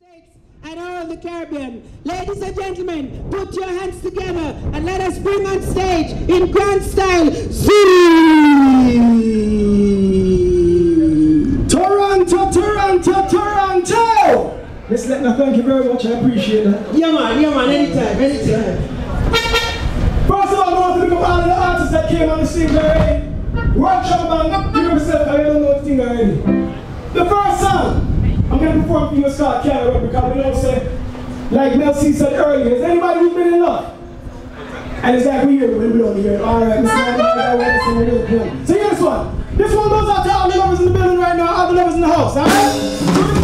And all the Caribbean. Ladies and gentlemen, put your hands together and let us bring on stage in grand style Zulu. Toronto, Toronto, Toronto! Listen, let me thank you very much, I appreciate that. Yeah man, anytime. First of all, I want to pick up all of the artists that came on the scene already. Workshop band, give yourself, I don't know the thing already. The first song, I'm going to perform for you what's called Canada because we don't say, like Mel C said earlier, is anybody who's been in love? And it's like we hear it when we don't hear it. Alright, Mr. Man, so here's this one. This one goes out to all the lovers in the building right now, all the lovers in the house, alright?